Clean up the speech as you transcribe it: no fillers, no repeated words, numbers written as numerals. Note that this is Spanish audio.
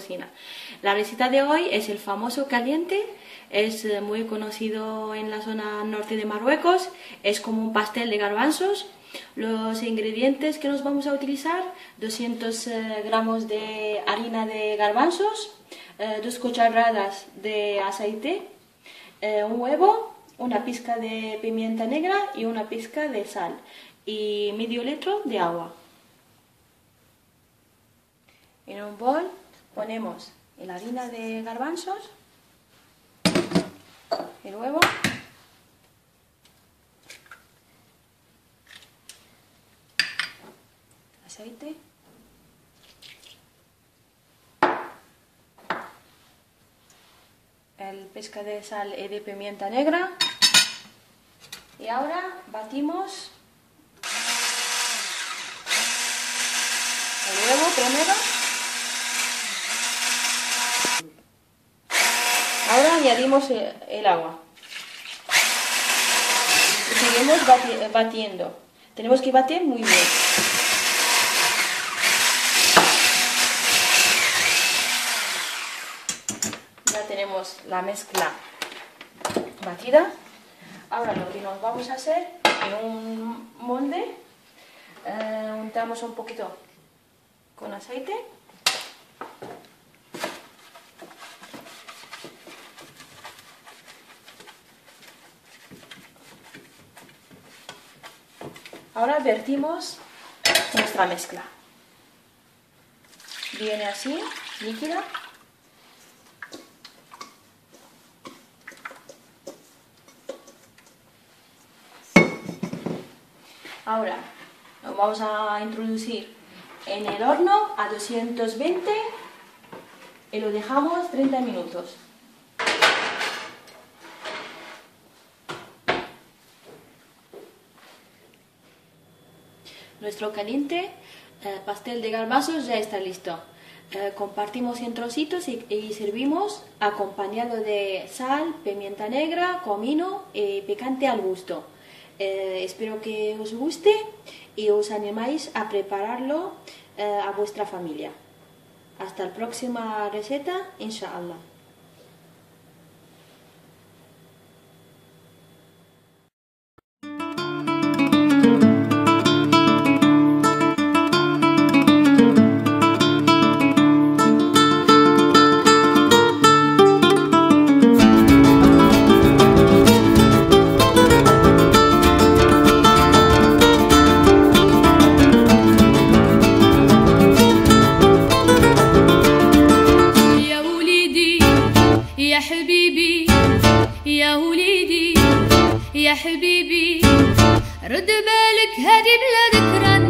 cocina. La receta de hoy es el famoso caliente, es muy conocido en la zona norte de Marruecos, es como un pastel de garbanzos. Los ingredientes que nos vamos a utilizar: 200 gramos de harina de garbanzos, 2 cucharadas de aceite, un huevo, una pizca de pimienta negra y una pizca de sal y medio litro de agua. En un bol ponemos la harina de garbanzos, el huevo, aceite, el pizca de sal y de pimienta negra, y ahora batimos el huevo primero. Ahora añadimos el agua y seguimos batiendo. Tenemos que batir muy bien. Ya tenemos la mezcla batida. Ahora lo que nos vamos a hacer, en un molde untamos un poquito con aceite. Ahora vertimos nuestra mezcla. Viene así, líquida. Ahora lo vamos a introducir en el horno a 220 y lo dejamos 30 minutos. Nuestro caliente pastel de garbanzos ya está listo. Compartimos en trocitos y servimos acompañado de sal, pimienta negra, comino y picante al gusto. Espero que os guste y os animáis a prepararlo a vuestra familia. Hasta la próxima receta, inshallah. يا حبيبي يا وليدي يا حبيبي رد بالك هذه بلا ذكرى